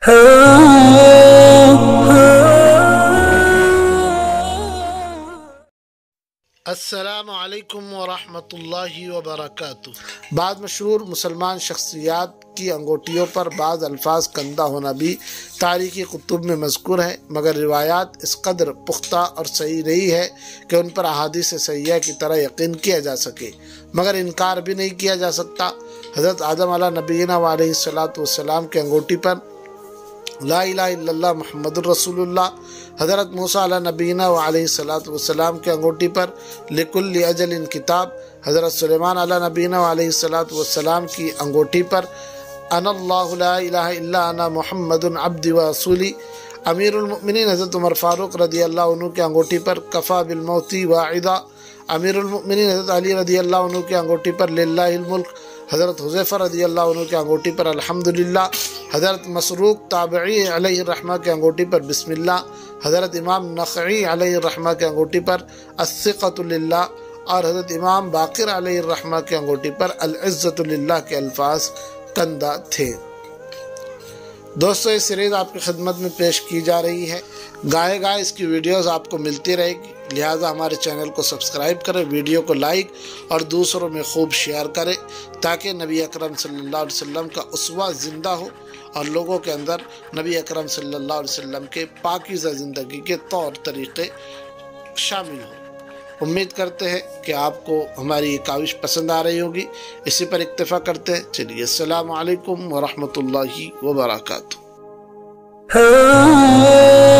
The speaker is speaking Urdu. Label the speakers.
Speaker 1: السلام علیکم ورحمۃ اللہ وبرکاتہ۔ بعض مشہور مسلمان شخصیات کی انگوٹھیوں پر بعض الفاظ کندہ ہونا بھی تاریخی کتب میں مذکور ہے، مگر روایات اس قدر پختہ اور صحیح نہیں ہے کہ ان پر احادیث صحیحہ کی طرح یقین کیا جا سکے، مگر انکار بھی نہیں کیا جا سکتا۔ حضرت آدم علیہ نبینا علیہ السلام کے انگوٹھی پر لا الہ الا اللہ محمد الرسول اللہ، حضرت موسیٰ علیہ نبینا علیہ السلام کے انگوٹھی پر لکل اجل کتاب، حضرت سلیمان علیہ نبینا علیہ السلام کی انگوٹھی پر انا اللہ لا الہ الا انا محمد عبدی و رسولی، امیر المؤمنین حضرت عمر فاروق رضی اللہ عنہ کے انگوٹھی پر کفا بالموت واعدا، امیر المؤمنین حضرت علی رضی اللہ عنہ کے انگوٹھی پر للہ الملک، حضرت حذیفہ رضی اللہ عنہ کے انگوٹھی پر الحمدللہ، حضرت مسروق تابعی علیہ الرحمہ کے انگوٹھی پر بسم اللہ، حضرت امام نخعی علیہ الرحمہ کے انگوٹھی پر الثقۃ للہ، اور حضرت امام باقر علیہ الرحمہ کے انگوٹھی پر العزت للہ کے الفاظ کندہ تھے۔ دوستو، یہ سیریز آپ کی خدمت میں پیش کی جا رہی ہے، گاہے گاہے اس کی ویڈیوز آپ کو ملتی رہے گی، لہٰذا ہمارے چینل کو سبسکرائب کریں، ویڈیو کو لائک اور دوسروں میں خوب شیئر کریں تاکہ نبی اکرم صلی اللہ علیہ وسلم کا اسوہ زندہ ہو اور لوگوں کے اندر نبی اکرم صلی اللہ علیہ وسلم کے پاکیزہ زندگی کے طور طریقے شامل ہوں۔ امید کرتے ہیں کہ آپ کو ہماری یہ کاوش پسند آ رہی ہوگی، اسی پر اکتفا کرتے ہیں۔ چلیے، السلام علیکم ورحمۃ اللہ وبرکاتہ۔